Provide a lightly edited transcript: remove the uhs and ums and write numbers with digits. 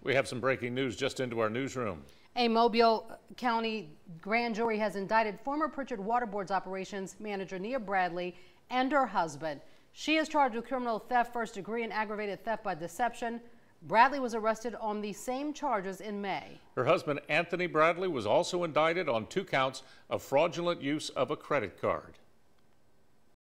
We have some breaking news just into our newsroom. A Mobile County grand jury has indicted former Prichard Water Board's operations manager Nia Bradley and her husband. She is charged with criminal theft, first degree, and aggravated theft by deception. Bradley was arrested on the same charges in May. Her husband, Anthony Bradley, was also indicted on 2 counts of fraudulent use of a credit card.